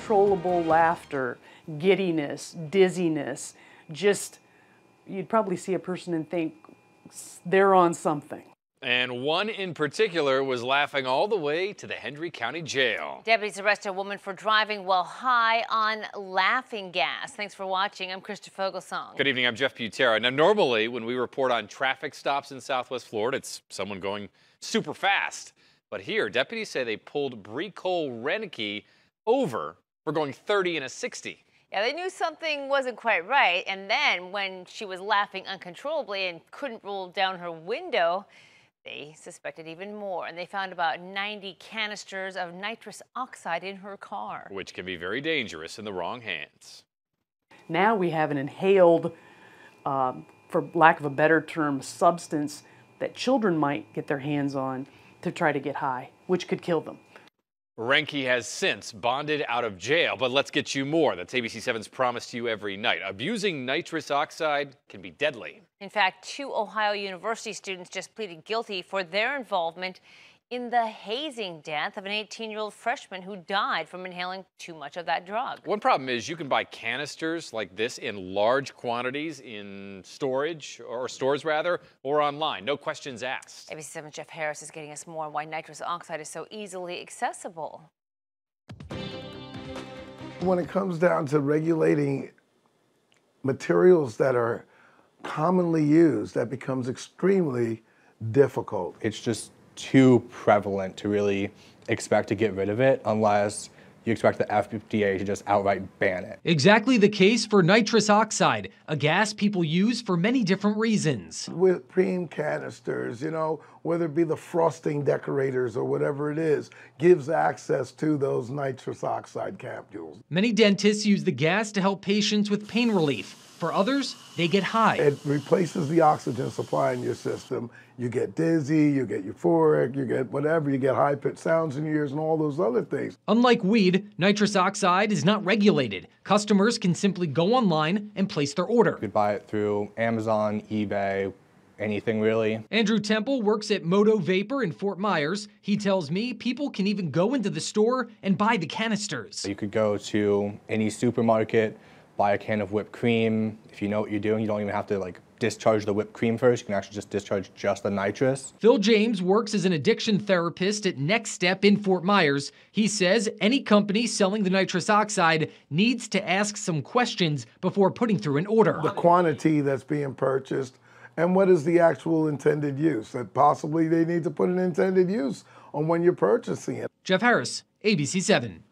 uncontrollable laughter, giddiness, dizziness, just, you'd probably see a person and think they're on something. And one in particular was laughing all the way to the Hendry County Jail. Deputies arrest a woman for driving while high on laughing gas. Thanks for watching. I'm Krista Fogelsong. Good evening, I'm Jeff Butera. Now, normally when we report on traffic stops in Southwest Florida, it's someone going super fast. But here, deputies say they pulled Cole Renicky over for going 30 in a 60. Yeah, they knew something wasn't quite right. And then when she was laughing uncontrollably and couldn't roll down her window, they suspected even more, and they found about 90 canisters of nitrous oxide in her car. Which can be very dangerous in the wrong hands. Now we have an inhaled, for lack of a better term, substance that children might get their hands on to try to get high, which could kill them. Renke has since bonded out of jail, but let's get you more. That's ABC 7's promise to you every night. Abusing nitrous oxide can be deadly. In fact, 2 Ohio University students just pleaded guilty for their involvement in the hazing death of an 18-year-old freshman who died from inhaling too much of that drug. One problem is you can buy canisters like this in large quantities in stores or online. No questions asked. ABC 7's Jeff Harris is getting us more on why nitrous oxide is so easily accessible. When it comes down to regulating materials that are commonly used, that becomes extremely difficult. It's just too prevalent to really expect to get rid of it unless you expect the FDA to just outright ban it. Exactly the case for nitrous oxide, a gas people use for many different reasons. With cream canisters, you know, whether it be the frosting decorators or whatever it is, gives access to those nitrous oxide capsules. Many dentists use the gas to help patients with pain relief. For others, they get high. It replaces the oxygen supply in your system. You get dizzy, you get euphoric, you get whatever, you get high-pitched sounds in your ears and all those other things. Unlike weed, nitrous oxide is not regulated. Customers can simply go online and place their order. You could buy it through Amazon, eBay, anything really. Andrew Temple works at Moto Vapor in Fort Myers. He tells me people can even go into the store and buy the canisters. You could go to any supermarket, buy a can of whipped cream. If you know what you're doing, you don't even have to discharge the whipped cream first. You can actually just discharge just the nitrous. Phil James works as an addiction therapist at Next Step in Fort Myers. He says any company selling the nitrous oxide needs to ask some questions before putting through an order. The quantity that's being purchased and what is the actual intended use. That possibly they need to put an intended use on when you're purchasing it. Jeff Harris, ABC 7.